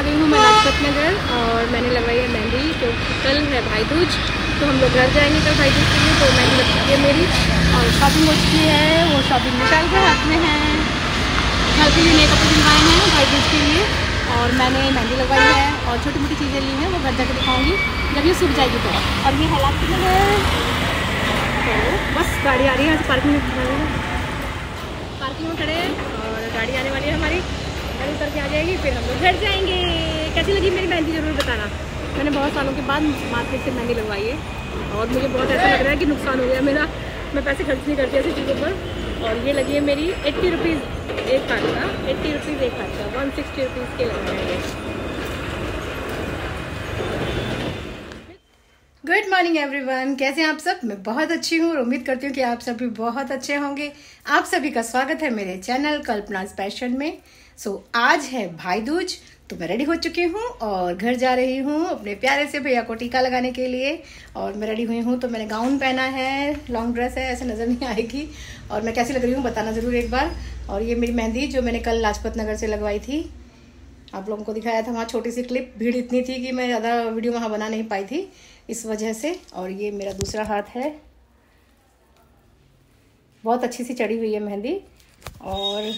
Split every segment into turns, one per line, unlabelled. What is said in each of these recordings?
गई हूँ मैं लाजपत नगर और मैंने लगवाई है मेहंदी क्योंकि कल है भाई दूज, तो हम लोग घर जाएंगे कल भाई दूज के लिए, तो मेहंदी लग चुकी है मेरी और शॉपिंग हो चुकी है। वो शॉपिंग विशाल के हाथ में है। घर के लिए नए कपड़े दिलवाए हैं भाई दूज के लिए और मैंने मेहंदी लगवाई है और छोटी मोटी चीज़ें ली हैं, वो घर जाकर दिखाऊँगी जब ये सूख जाएगी तो। और ये है लाजपत नगर, तो बस गाड़ी आ रही है, पार्किंग में खड़े हैं और गाड़ी आने वाली है हमारी, गाड़ी उतर के आ जाएगी, फिर हम लोग घर जाएंगे। कैसी लगी मेरी मेहंदी ज़रूर बताना। मैंने बहुत सालों के बाद मार्केट से मेहंदी लगवाई है और मुझे बहुत ऐसा लग रहा है कि नुकसान हो गया मेरा, मैं पैसे खर्च नहीं करती ऐसी चीज़ों पर। और ये लगी है मेरी 80 रुपीज़ एक कार्ड का, 80 रुपीज़ एक कार्ड का, 160 रुपीज़ के लग रहे हैं। गुड मॉर्निंग एवरीवन, कैसे हैं आप सब? मैं बहुत अच्छी हूँ और उम्मीद करती हूँ कि आप सभी बहुत अच्छे होंगे। आप सभी का स्वागत है मेरे चैनल कल्पनाज पैशन में। आज है भाई दूज, तो मैं रेडी हो चुकी हूँ और घर जा रही हूँ अपने प्यारे से भैया को टीका लगाने के लिए। और मैं रेडी हुई हूँ, तो मैंने गाउन पहना है, लॉन्ग ड्रेस है, ऐसे नज़र नहीं आएगी। और मैं कैसी लग रही हूँ बताना ज़रूर एक बार। और ये मेरी मेहंदी जो मैंने कल लाजपत नगर से लगवाई थी, आप लोगों को दिखाया था वहाँ छोटी सी क्लिप। भीड़ इतनी थी कि मैं ज़्यादा वीडियो वहाँ बना नहीं पाई थी इस वजह से। और ये मेरा दूसरा हाथ है, बहुत अच्छी सी चढ़ी हुई है मेहंदी। और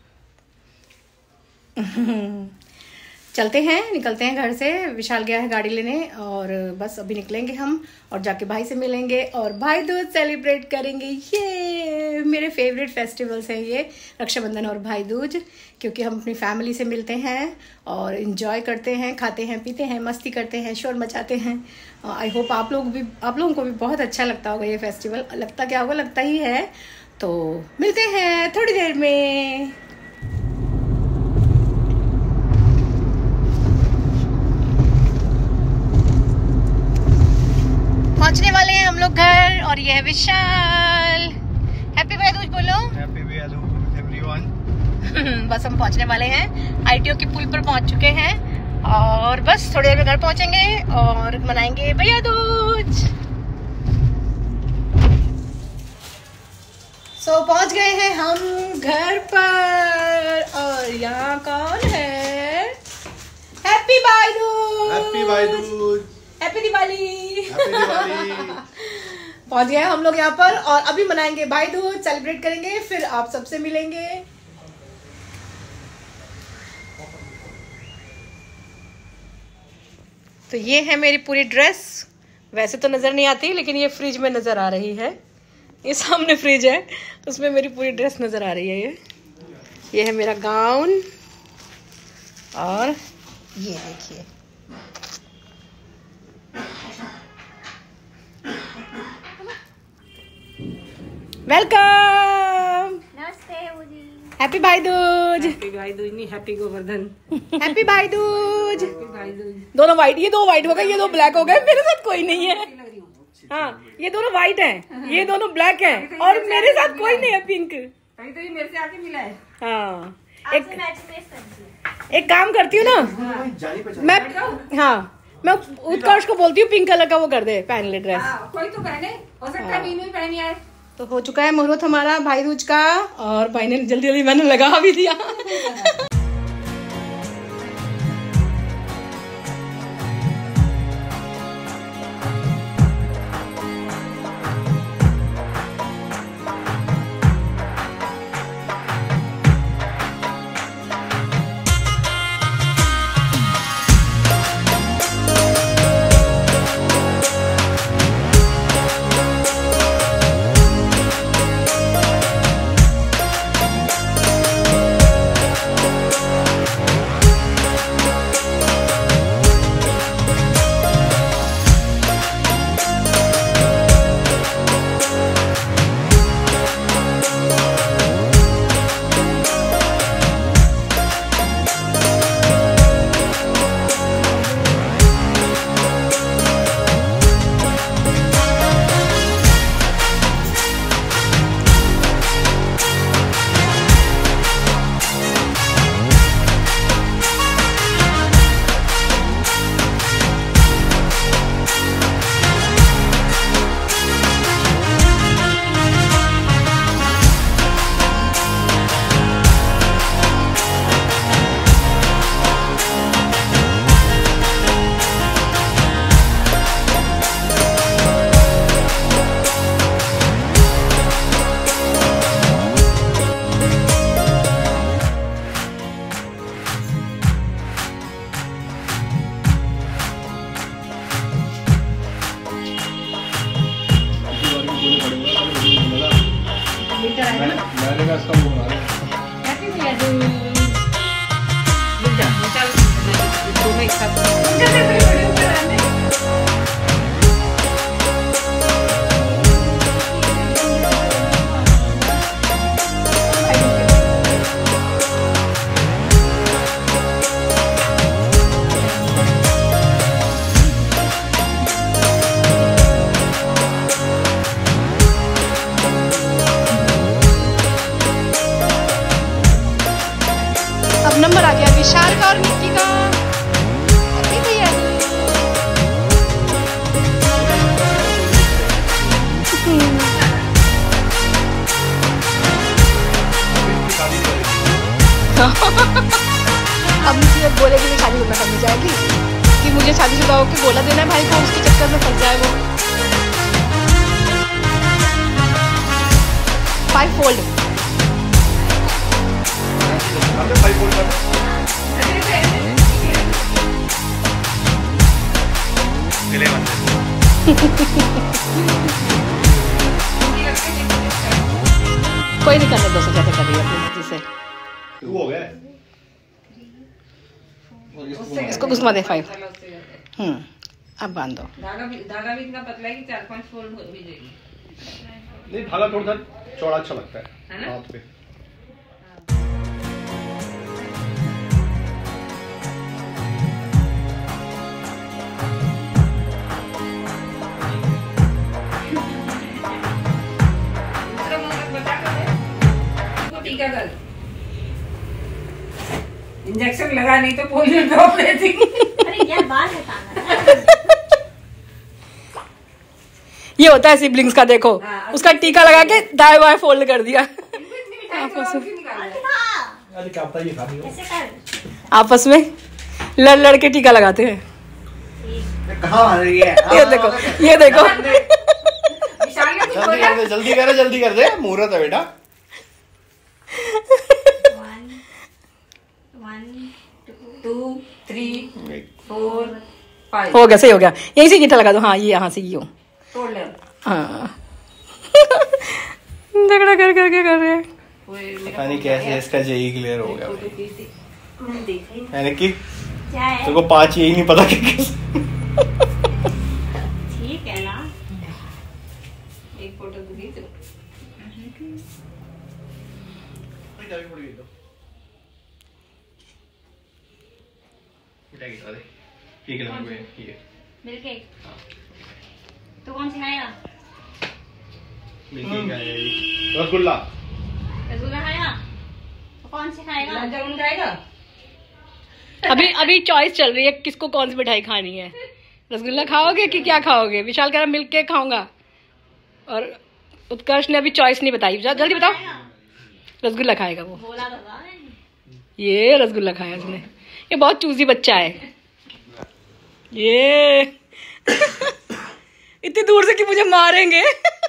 चलते हैं, निकलते हैं घर से। विशाल गया है गाड़ी लेने और बस अभी निकलेंगे हम और जाके भाई से मिलेंगे और भाई दूज सेलिब्रेट करेंगे। ये मेरे फेवरेट फेस्टिवल्स हैं ये, रक्षाबंधन और भाई दूज, क्योंकि हम अपनी फैमिली से मिलते हैं और इन्जॉय करते हैं, खाते हैं, पीते हैं, मस्ती करते हैं, शोर मचाते हैं। आई होप आप लोगों को भी बहुत अच्छा लगता होगा ये फेस्टिवल। लगता क्या होगा, लगता ही है। तो मिलते हैं थोड़ी देर में। पहुंचने वाले हैं हम लोग घर और ये है विशाल। हैप्पी भाई दूज बोलो।
Happy Bhai Dooj everyone.
बस हम पहुंचने वाले हैं, आईटीओ के पुल पर पहुंच चुके हैं और बस थोड़ी देर में घर पहुंचेंगे और मनाएंगे भैया दूज। पहुंच गए हैं हम घर पर और यहाँ कौन है? Happy Bhai Dooj,
happy Bhai Dooj,
happy Diwali.
Happy Diwali.
पहुंच गए हम लोग यहाँ पर और अभी मनाएंगे भाई दूज, सेलिब्रेट करेंगे, फिर आप सबसे मिलेंगे। तो ये है मेरी पूरी ड्रेस, वैसे तो नजर नहीं आती लेकिन ये फ्रिज में नजर आ रही है। ये सामने फ्रिज है, उसमें मेरी पूरी ड्रेस नजर आ रही है। ये है मेरा गाउन और ये देखिए वेलकम,
नमस्ते।
हैप्पी भाई दूज।
हैप्पी भाई दूज नहीं, happy Govardhan.
Happy Bhai Dooj.
Happy Bhai Dooj.
दोनों वाइट, ये दो वाइट हो गए, ये दो ब्लैक हो गए। मेरे साथ कोई नहीं है। हाँ, ये दोनों वाइट हैं, ये दोनों ब्लैक हैं और मेरे साथ कोई नहीं है पिंक।
कहीं तो ये मेरे से आके मिला है।
हाँ, एक काम करती हूँ ना मैं, हाँ मैं उत्कर्ष को बोलती हूँ पिंक कलर का वो कर दे, पहन ले ड्रेस।
कोई तो पहने, हो सकता है मीनू ही पहनी आए।
तो हो चुका है मुहूर्त हमारा भाई दूज का और भाई ने जल्दी जल्दी मैंने लगा भी दिया। है ना।
मैंने कहा इसका मुंह बना दे।
हैप्पी भैया दूज।
रुक जा, चल, दोनों एक साथ।
कैसे वीडियो बनाने? अब नंबर आ गया विशाल का और निक्की का। हैप्पी भैया
शादी करेगी।
अब मुझे बोलेगी कि शादी करना करनी जाएगी कि मुझे शादीशुदा होकर बोला देना है भाई को, उसके चक्कर में फंस जाए वो। 5 फोल्ड
हमने 5 फोल्ड कर गले बंद
कोई नहीं करने 200 ज्यादा कर रही है अपनी मर्जी से।
हो गया।
इसको घुमा दे 5। अब बांध दो।
धागा भी इतना पतला है कि 4-5 फोल्ड हो भी जाएगी।
नहीं धागा थोड़ा सा चौड़ा अच्छा लगता
है
है
ना?
हाथ पे।
दूसरा मुंह बता कर दे। इसको टीका कर। इंजेक्शन लगा नहीं तो पोलियो ड्रॉप लेती।
अरे यार बाल हटाना।
ये होता है सिबलिंग्स का, देखो
हाँ,
उसका टीका लगा के दाएं बाएं फोल्ड कर दिया।
अरे क्या पता ये खानी हो।
ऐसे कर।
आपस में लड़ लड़ के टीका लगाते हैं।
कहाँ आ रही है?
ये देखो, ये देखो।
विशाल ने कुछ बोला?
जल्दी कर दे मुहूर्त है बेटा।
1
2 3 4 5
हो गया, सही हो गया। यहीं से गीठा लगा दो। हाँ ये यहाँ से ये हो।
तोड़ ले।
हाँ झगड़ा कर करके कर रहे हैं।
पता नहीं कैसे इसका जेई क्लियर हो गया भाई।
मैंने देखा ही नहीं।
यानी कि
क्या है?
तेरे को 5 यही नहीं पता कि कैसे।
ठीक है ना।
एक फोटो दूंगी तो
मिल्क केक। तो कौन सिखाएगा?
रसगुल्ला।
रसगुल्ला खाएगा? तो कौन सिखाएगा?
गुलाब जामुन खाएगा?
अभी चॉइस चल रही है किसको कौन सी मिठाई खानी है। रसगुल्ला खाओगे कि क्या खाओगे? विशाल कह रहा मिल्क केक खाऊंगा और उत्कर्ष ने अभी चॉइस नहीं बताई। जल्दी बताओ। रसगुल्ला खाएगा वो।
बोला तो था मैंने।
ये रसगुल्ला खाया उसने। ये बहुत चूजी बच्चा है ये। इतनी दूर से कि मुझे मारेंगे।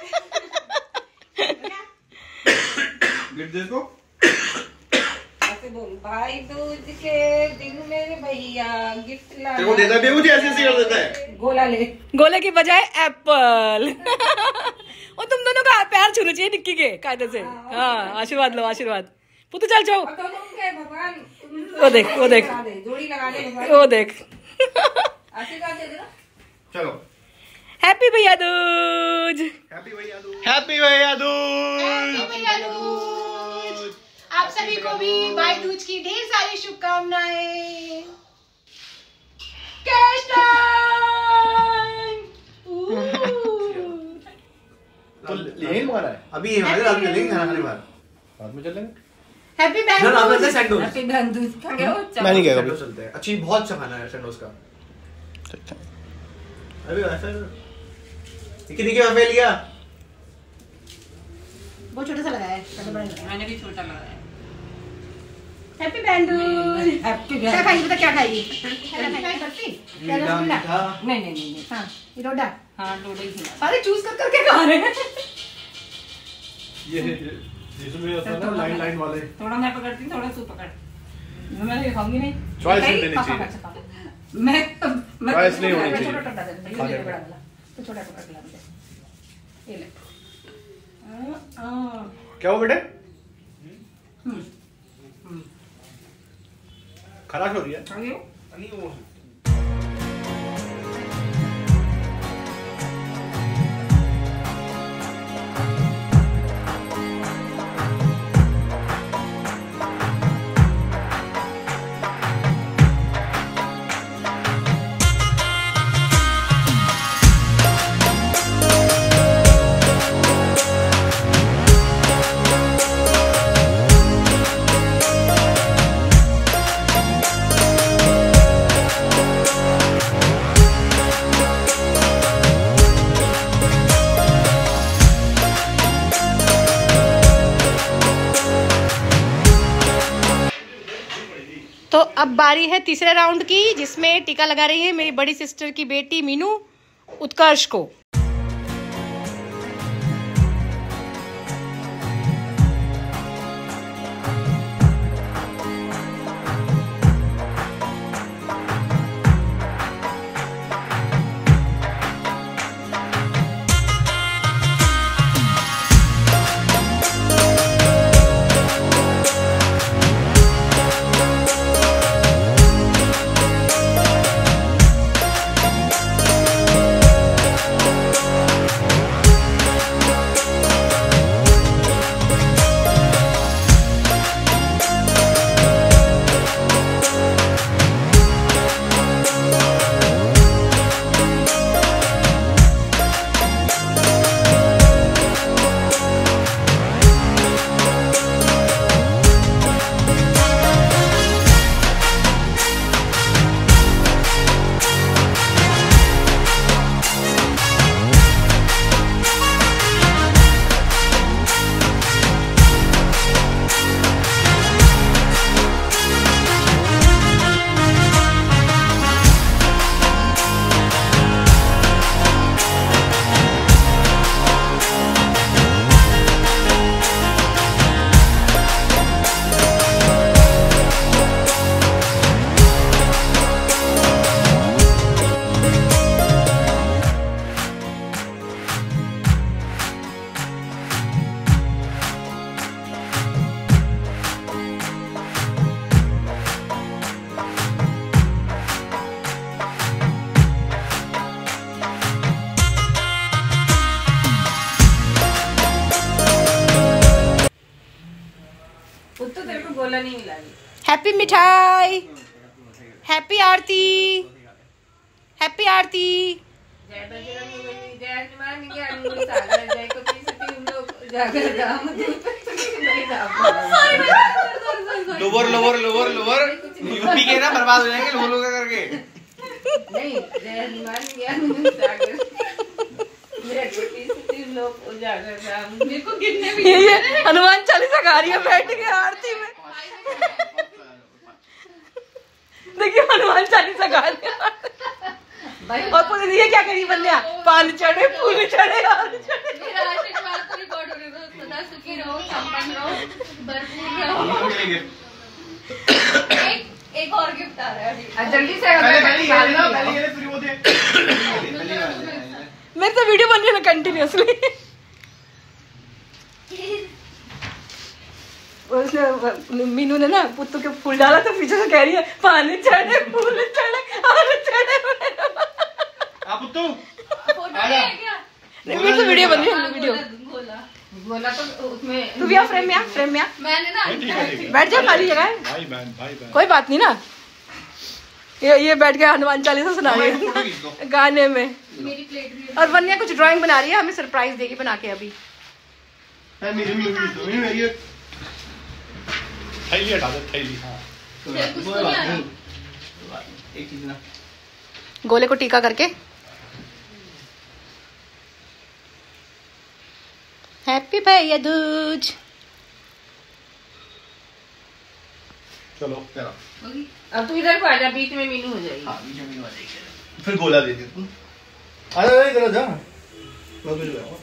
ऐसे बोल, भाई दूज के दिन मेरे भैया गिफ्ट ला।
तेरे को देता है मुझे ऐसे कर देता है।
गोला ले।
गोले की बजाय एप्पल। और तुम दोनों का पैर छूना चाहिए निक्की के कायदे से। हाँ आशीर्वाद लो, आशीर्वाद। पुतु चल जाओ।
और तो तुम क्या भगवान?
वो देख, वो देख।
लगा दे, जोड़ी लगा दे भगवान।
वो देख।
आशीर्वाद दे दे ना।
चलो
हैप्पी भैया दूज।
हैप्पी भैया दूज। हैप्पी भैया दूज।
आप सभी को भी भाई दूज की ढेर सारी शुभकामनाएं। Cash time.
तो यही मारा है।
अभी हमारे रात में लेंगे खाना खाने बाद।
बाद में चलेंगे।
हैप्पी
ना ना
बैंड।
वैसे सैंडोज।
हैप्पी बहन दूज का क्या हो?
मैं नहीं गया कभी।
सैंडोज चलते हैं। अच्छी बहुत अच्छा खाना है सैंडोज का। अभी ऐसा निकी वफे लिया।
वो छोटा सा लगाया है।
मैंने भी छोटा लगाया।
Happy band Dooj.
हैप्पी
क्या
बहन।
खाई बता क्या खाई? क्या रसगुल्ला?
नहीं नहीं नहीं।
हाँ ये डोडा।
हाँ डोडा ही खिला।
सारे चूज कर करके खा रहे हैं।
ये जिसमें होता है ना लाइन लाइन वाले।
थोड़ा मैं पकड़ती हूँ, थोड़ा तू पकड़। मैं ये खाऊंगी नहीं।
Choice नहीं
नहीं,
देनी
पापा
चाहिए।
का छपा। मैं
Choice नहीं होनी
मैं
चाहिए।
छोटा टोटा दे दे,
खा
ये ले
ले।
बड़ा वाला। तो छोटा टोटा खिला मुझे। ये ले।
क्या हो बेटे? खराश हो रही है।
नहीं वो
तो अब बारी है तीसरे राउंड की, जिसमें टीका लगा रही है मेरी बड़ी सिस्टर की बेटी मीनू उत्कर्ष को।
तो तेरे को गोला नहीं मिला।
हैप्पी मिठाई, हैप्पी आरती, हैप्पी आरती।
जय बजरंग बली, जय हनुमान ज्ञान गुण सागर, जय कपीस तिहु लोक उजागर, राम दूत नहीं Ram.
Lower lower lower lower UP के ना बर्बाद हो जाएंगे लोगों का करके।
नहीं, जय हनुमान ज्ञान गुण सागर, जय कपीस तिहु लोक उजागर, राम। मेरे को गिनने भी
ये हनुमान चालीसा गा रही है बैठ के आरती में। देखिए हनुमान चालीसा गा रही है। और पूरी ये क्या करी बंदिया, पान चढ़े फूल चढ़े और चढ़े।
मेरा आशीर्वाद तो रिकॉर्ड हो रहा है। सदा सुखी रहो, संपन्न रहो, भरपूर रहो। एक और गिफ्ट आ रहा है अभी।
जल्दी से
मेरे तो वीडियो बन रही है ना कंटिन्यूअसली। उसने मीनू ने ना पुत्तू के फूल डाला तो पीछे से कह रही है पानी चढ़े फूल चढ़े और चढ़े।
पुत्तू
फोटो नहीं है क्या?
नहीं मेरी तो वीडियो बन रही है वीडियो।
गोला तो उसमें
तू भी आ फ्रेम में आ, फ्रेम में आ।
मैंने ना
बैठ जा, खाली जगह है।
भाई बहन
कोई बात नहीं ना। ये बैठ के हनुमान चालीसा सुना रही है गाने में।
मेरी प्लेट में
और वन्या कुछ ड्राइंग बना रही है, हमें सरप्राइज देगी बना के अभी।
थैली हटा दे, थैली।
कुछ तो नहीं आया।
एक चीज ना
गोले को टीका करके हैप्पी भैया दूज।
चलो
अब तू इधर को आ जा, बीच में मीनू हो जाएगी।
हाँ, बीच में आ जाएगी। फिर गोला दे दे तू। अरे इधर जा। मैं भी जाऊंगा।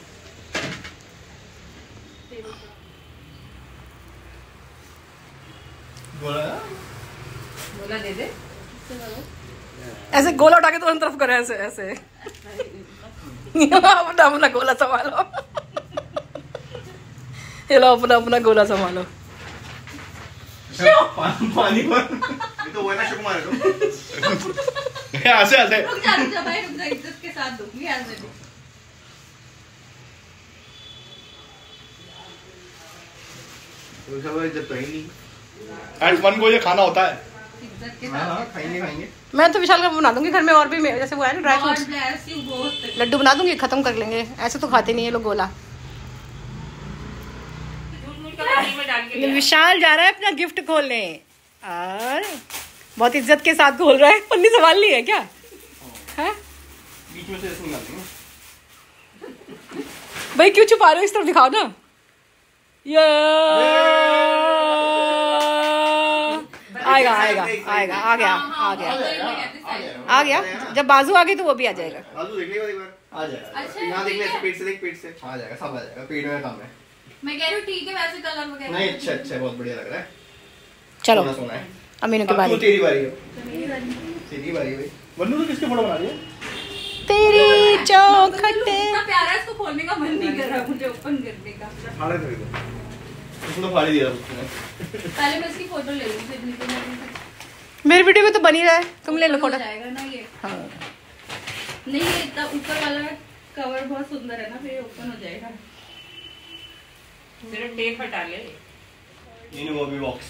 गोला दे दे।
ऐसे गोला उठा के तुरंत तरफ करे, ऐसे ऐसे अपना गोला संभालो। ये लो अपना अपना गोला संभालो।
पानी पर ये तो वो है ना शुकुमार को ऐसे ऐसे
रुक जा भाई, रुक जा, इज्जत के साथ दूंगी ऐसे भी।
तो सब इज्जत तो ही नहीं। एट वन को ये खाना होता है।
इज्जत के
हाँ
साथ
खाएंगे।
मैं तो विशाल का बना दूंगी घर में, और भी जैसे वो है ना dry
God
fruits
bless you both।
Laddoo बना दूंगी, खत्म कर लेंगे। ऐसे तो खाते नहीं है लोग गोला।
पानी में डाल के
विशाल जा रहा है अपना गिफ्ट खोलने और बहुत इज्जत के साथ खोल रहा है। पन्नी संभाल ली है क्या? है
बीच में से ऐसे निकाल देंगे।
भाई क्यों छुपा रहे हो? इस तरफ दिखाओ ना। ये आएगा आएगा आएगा, आ गया आ गया आ गया। जब बाजू आ गई तो वो भी आ जाएगा।
बाजू देख ले एक बार, आ जाएगा।
अच्छा,
यहाँ देख ले,
ठीक है।
पेट से देख, पेट से आ जाएगा, सब आ जाएगा। पेट में काम है।
मैं कह रही हूँ ठीक है, वैसे कलर वगैरह
नहीं अच्छा अच्छा, बहुत बढ़िया लग रहा है।
चलो
सोना सोना है।
अमीनों की
अब तो
बारी।
तेरी बारी है। तेरी बारी है भाई। वन्नू तो किसके फोटो बना रही है?
तेरी चौखटे।
इतना प्यारा है, इसको खोलने का मन नहीं कर रहा मुझे, ओपन करने का।
फाड़े कर दो। उसने फाड़ दिया उसने।
पहले मैं इसकी फोटो ले लूँ, फिर निकल
मेरी वीडियो में तो बनी रहा है, तुम ले लो फोटो।
जाएगा ना ये।
हाँ।
नहीं, ये इतना ऊपर वाला कवर बहुत सुंदर है ना, फिर ओपन हो जाएगा।
सिर्फ टेप हटा ले।
ये वो भी बॉक्स।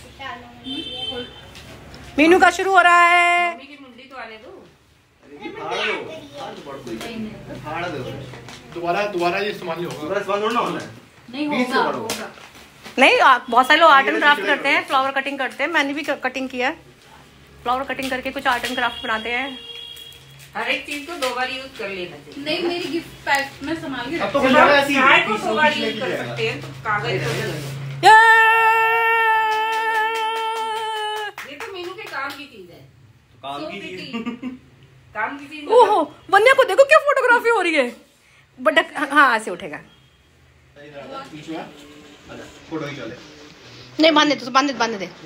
मीनू का शुरू हो रहा है।
मम्मी की मुंडी तो आने दो।
फाड़ दो। फाड़ दो।
दोबारा ये इस्तेमाल नहीं होगा।
पूरा इस्तेमाल थोड़ा ना होना है।
नहीं
20 से
होगा,
बढ़ो।
होगा।
नहीं बहुत सारे लोग आर्ट एंड क्राफ्ट करते हैं, फ्लावर कटिंग करते हैं। मैंने भी कटिंग किया है। फ्लावर कटिंग करके कुछ आर्ट एंड क्राफ्ट बनाते हैं।
हर एक चीज को 2 बार यूज कर लेना चाहिए।
नहीं, मेरी गिफ्ट पैक में संभाल के
अब तो
रखती
कुछ
हूँ।
ज्यादा ऐसी
चाय को
पीस
2 बार
पीस
यूज
लेके
कर
जाएगा।
सकते हैं, तो कागज को ये तो मीनू के काम की चीज है।
काम की चीज।
काम की चीज
ओहो वन्या को देखो क्या फोटोग्राफी हो रही है। बट हाँ ऐसे उठेगा।
बीच में अच्छा फोटो ही चले।
नहीं बांधने तो बांधने बांधने दे।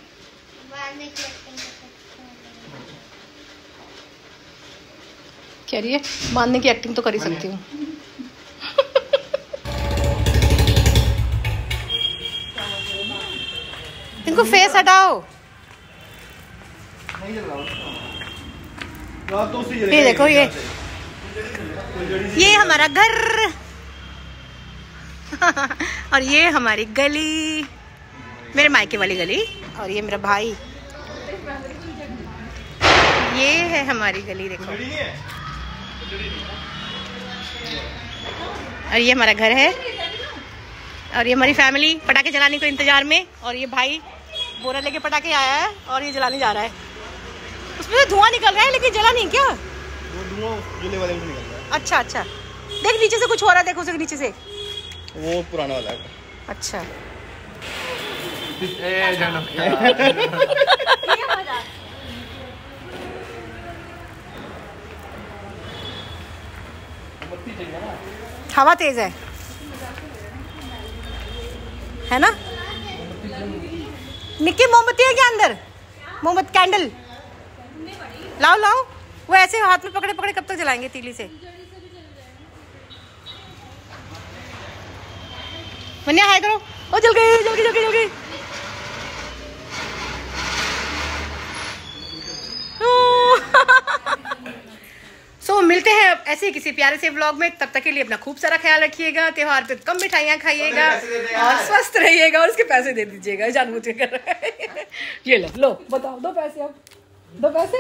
कह रही है बांधने की एक्टिंग तो कर ही सकती हूँ। इनको फेस हटाओ।
नहीं चल रहा रात तो उसी
ये देखो ये हमारा घर और ये हमारी गली, मेरे मायके वाली गली। और ये मेरा भाई, ये है हमारी गली देखो। और ये हमारा घर है और ये हमारी फैमिली पटाखे जलाने को इंतजार में। और ये भाई बोरा लेके पटाखे आया है और ये जलाने जा रहा है। उसमें से धुआं निकल रहा है लेकिन जला नहीं क्या?
वो धुआं जले वाले में निकल रहा है।
अच्छा अच्छा, देख नीचे से कुछ हो रहा है, देखो उसे नीचे से।
वो पुराना वाला है।
अच्छा हवा तेज है ना? निक्की मोमबत्ती है क्या अंदर? मोमबत्ती कैंडल लाओ लाओ। वो ऐसे हाथ में पकड़े पकड़े कब तक जलाएंगे तीली से? मन्या हाय करो। ओ जल गई जल गई जल गई जल गई। सो मिलते हैं ऐसे ही किसी प्यारे से व्लॉग में। तब तक के लिए अपना खूब सारा ख्याल रखिएगा। त्योहार पे कम मिठाइयाँ खाइएगा और स्वस्थ रहिएगा और उसके पैसे दे दीजिएगा जानबूझ कर। ये लो बताओ, दो पैसे। अब दो पैसे।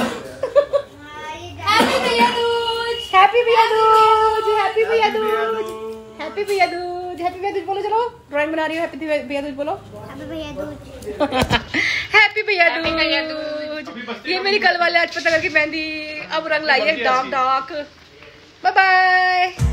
हैप्पी भैया दूज,
हैप्पी भैया दूज, हैप्पी भैया दूज, हैप्पी भैया दूज, हैप्पी भैया दूज बोलो। चलो ड्राइंग बना रही हो, हैप्पी भैया दूज बोलो। हैप्पी भैया दूज। ये मेरी कल वाले आज पता करके मेहंदी अब रंग लाई है डार्क डार्क। Bye bye.